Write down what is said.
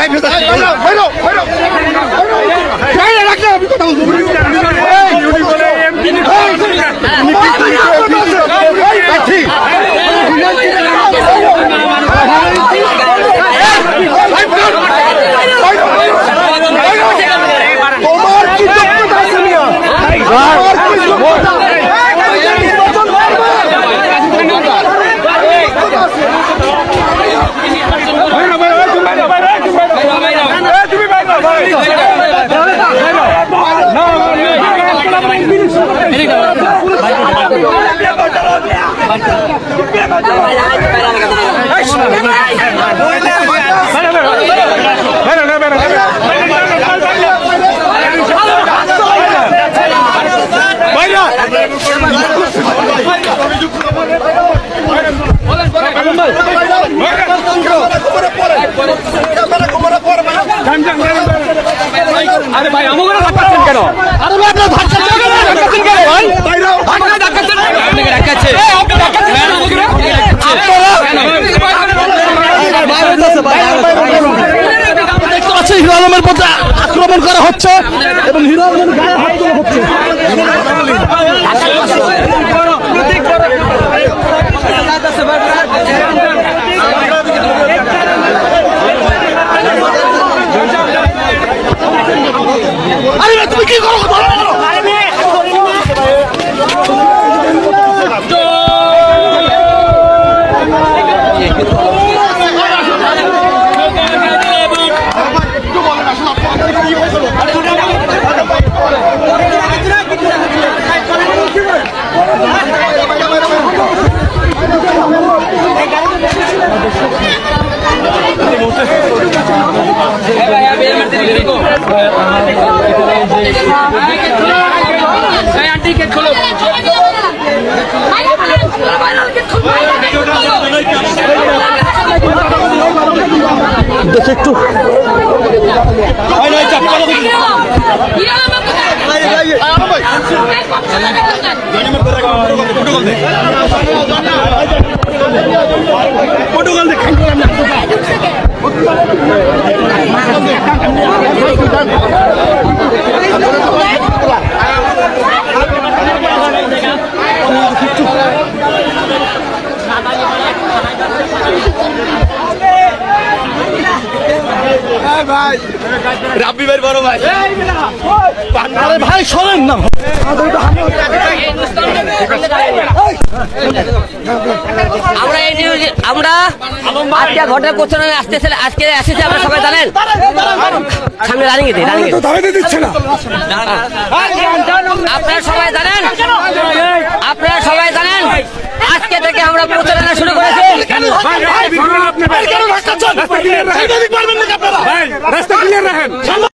আরে ভাই আমাকে ধাক্কাচ্ছেন কেন? আরে ভাই আপনারা ধাক্কাচ্ছেন কেন? ভাই আপনারা ধাক্কাচ্ছেন কেন? আপনাকে ধাক্কাচ্ছে আপনি ধাক্কাচ্ছেন কেন? দেখতে পাচ্ছেন হিরো আলমের পথে আক্রমণ করা হচ্ছে এবং হিরো আলমের গায়ে হাত তোলা হচ্ছে। আরে তুমি কি করো? দেখে একটু রাব্বি ভাই বড় ভাই আরে ভাই শোনেন না আমরা আজকে ঘটনা করছে না আজকে এসেছে আপনারা সবাই জানেন সামনে রানিং দিচ্ছে না আপনারা সবাই জানেন আজকে থেকে আমরা প্রচারণা শুরু করেছি।